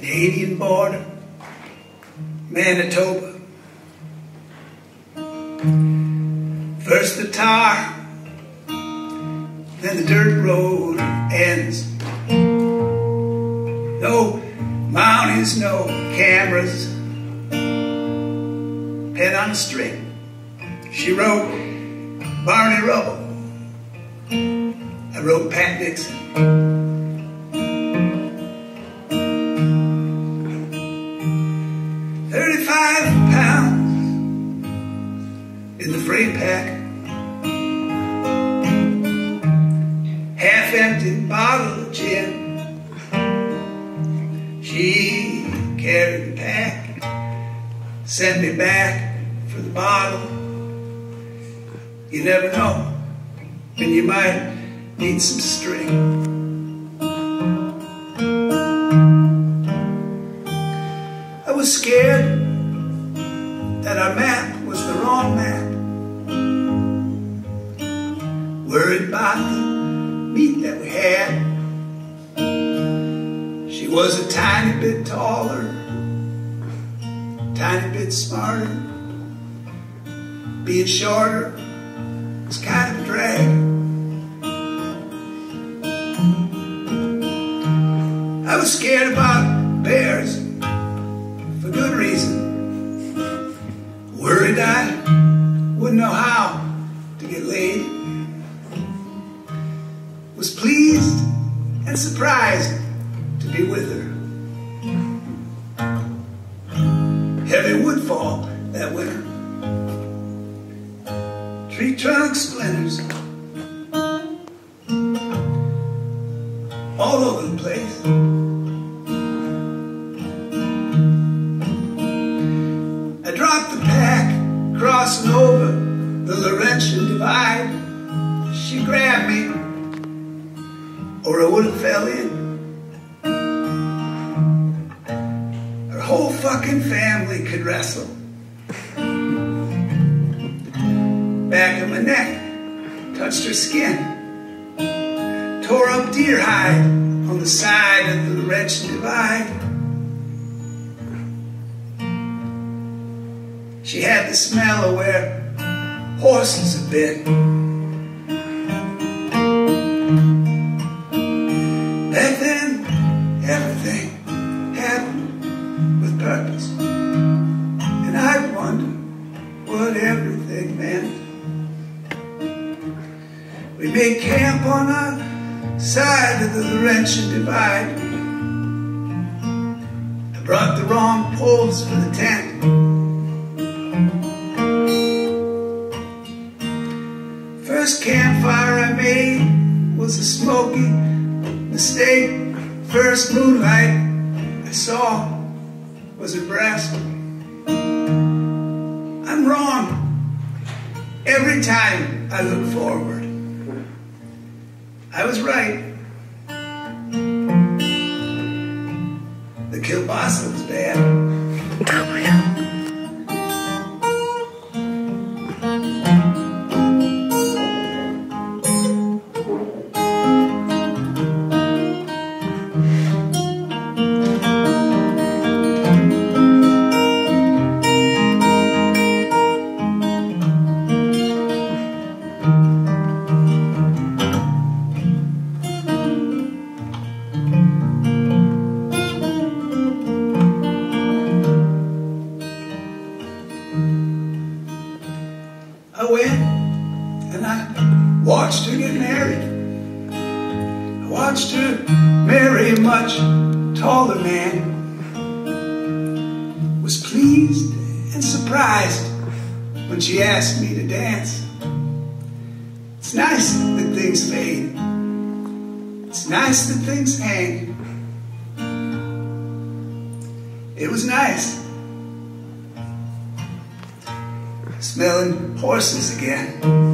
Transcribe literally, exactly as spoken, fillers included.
Canadian border, Manitoba. First the tar, then the dirt road ends. No mounties, no cameras, pen on a string. She wrote Barney Rubble. I wrote Pat Dixon. Thirty-five pounds in the freight pack. Half-empty bottle of gin. She carried the pack, sent me back for the bottle. You never know when you might need some string. I was scared that our map was the wrong map. Worried about the meat that we had. She was a tiny bit taller, tiny bit smarter. Being shorter was kind of a drag. I was scared about bears for good reason. Worried I wouldn't know how to get laid. Was pleased and surprised to be with her. Heavy woodfall that winter. Tree trunk splinters all over the place. I dropped the pack, crossing over the Laurentian divide. She grabbed me, or I would have fell in. Her whole fucking family could wrestle. Back of my neck touched her skin. Tore up deer hide on the side of the Laurentian divide. She had the smell of where horses have been. Back then, everything happened with purpose. And I'd wonder what everything meant. We made camp on our side of the Laurentian divide. I brought the wrong poles for the tent. First campfire I made was a smoky mistake. First moonlight I saw was her breast. I'm wrong every time I look forward. I was right. The kielbasa was bad. Oh my God. I went and I watched her get married. I watched her marry a much taller man. Was pleased and surprised when she asked me to dance. It's nice that things fade. It's nice that things hang. It was nice. Smelling horses again.